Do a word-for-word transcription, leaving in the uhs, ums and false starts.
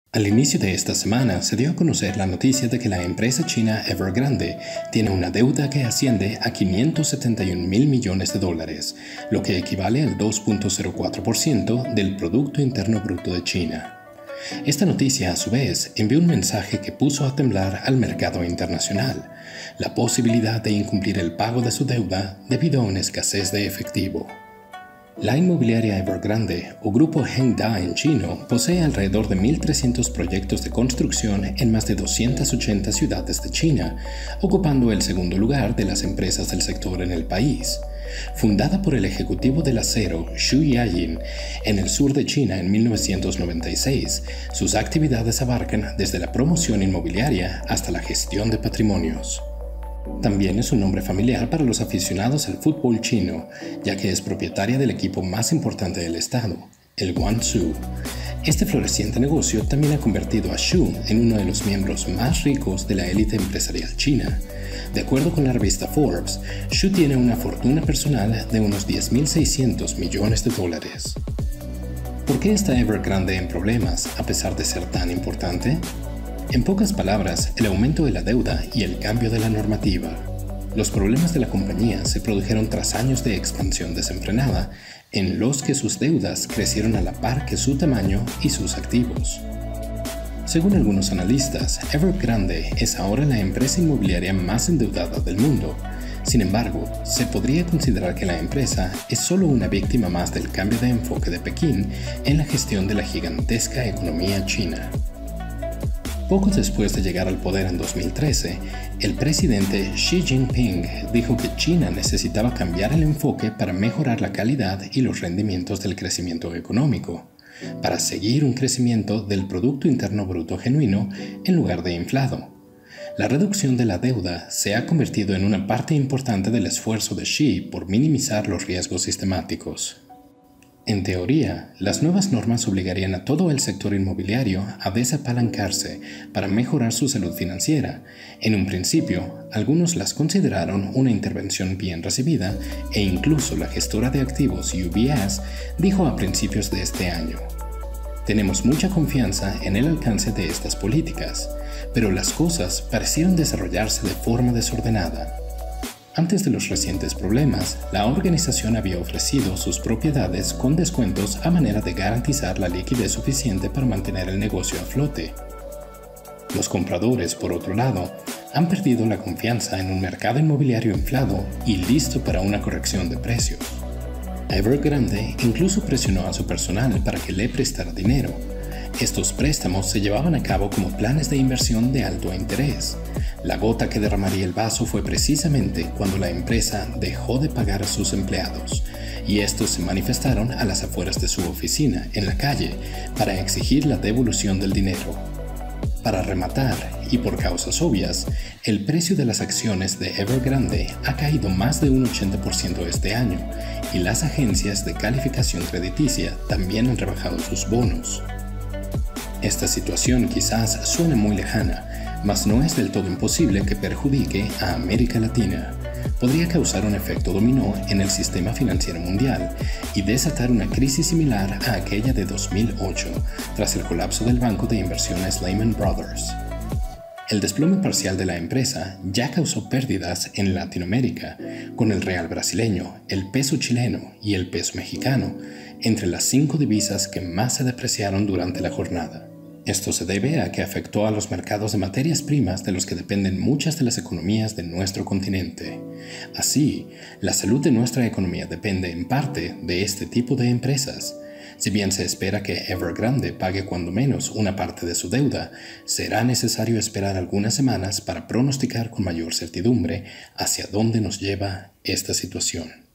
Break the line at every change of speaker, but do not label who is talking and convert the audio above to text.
Al inicio de esta semana se dio a conocer la noticia de que la empresa china Evergrande tiene una deuda que asciende a quinientos setenta y un mil millones de dólares, lo que equivale al dos punto cero cuatro por ciento del Producto Interno Bruto de China. Esta noticia, a su vez, envió un mensaje que puso a temblar al mercado internacional, la posibilidad de incumplir el pago de su deuda debido a una escasez de efectivo. La inmobiliaria Evergrande, o grupo Hengda en chino, posee alrededor de mil trescientos proyectos de construcción en más de doscientas ochenta ciudades de China, ocupando el segundo lugar de las empresas del sector en el país. Fundada por el ejecutivo del acero Xu Yajin en el sur de China en mil novecientos noventa y seis, sus actividades abarcan desde la promoción inmobiliaria hasta la gestión de patrimonios. También es un nombre familiar para los aficionados al fútbol chino, ya que es propietaria del equipo más importante del estado, el Guangzhou. Este floreciente negocio también ha convertido a Xu en uno de los miembros más ricos de la élite empresarial china. De acuerdo con la revista Forbes, Xu tiene una fortuna personal de unos diez mil seiscientos millones de dólares. ¿Por qué está Evergrande en problemas a pesar de ser tan importante? En pocas palabras, el aumento de la deuda y el cambio de la normativa. Los problemas de la compañía se produjeron tras años de expansión desenfrenada, en los que sus deudas crecieron a la par que su tamaño y sus activos. Según algunos analistas, Evergrande es ahora la empresa inmobiliaria más endeudada del mundo. Sin embargo, se podría considerar que la empresa es solo una víctima más del cambio de enfoque de Pekín en la gestión de la gigantesca economía china. Poco después de llegar al poder en dos mil trece, el presidente Xi Jinping dijo que China necesitaba cambiar el enfoque para mejorar la calidad y los rendimientos del crecimiento económico, para seguir un crecimiento del Producto Interno Bruto genuino en lugar de inflado. La reducción de la deuda se ha convertido en una parte importante del esfuerzo de Xi por minimizar los riesgos sistemáticos. En teoría, las nuevas normas obligarían a todo el sector inmobiliario a desapalancarse para mejorar su salud financiera. En un principio, algunos las consideraron una intervención bien recibida e incluso la gestora de activos U B S dijo a principios de este año: "Tenemos mucha confianza en el alcance de estas políticas, pero las cosas parecieron desarrollarse de forma desordenada". Antes de los recientes problemas, la organización había ofrecido sus propiedades con descuentos a manera de garantizar la liquidez suficiente para mantener el negocio a flote. Los compradores, por otro lado, han perdido la confianza en un mercado inmobiliario inflado y listo para una corrección de precios. Evergrande incluso presionó a su personal para que le prestara dinero. Estos préstamos se llevaban a cabo como planes de inversión de alto interés. La gota que derramaría el vaso fue precisamente cuando la empresa dejó de pagar a sus empleados, y estos se manifestaron a las afueras de su oficina, en la calle, para exigir la devolución del dinero. Para rematar, y por causas obvias, el precio de las acciones de Evergrande ha caído más de un ochenta por ciento este año, y las agencias de calificación crediticia también han rebajado sus bonos. Esta situación quizás suene muy lejana, mas no es del todo imposible que perjudique a América Latina. Podría causar un efecto dominó en el sistema financiero mundial y desatar una crisis similar a aquella de dos mil ocho, tras el colapso del banco de inversiones Lehman Brothers. El desplome parcial de la empresa ya causó pérdidas en Latinoamérica, con el real brasileño, el peso chileno y el peso mexicano, entre las cinco divisas que más se depreciaron durante la jornada. Esto se debe a que afectó a los mercados de materias primas de los que dependen muchas de las economías de nuestro continente. Así, la salud de nuestra economía depende en parte de este tipo de empresas. Si bien se espera que Evergrande pague cuando menos una parte de su deuda, será necesario esperar algunas semanas para pronosticar con mayor certidumbre hacia dónde nos lleva esta situación.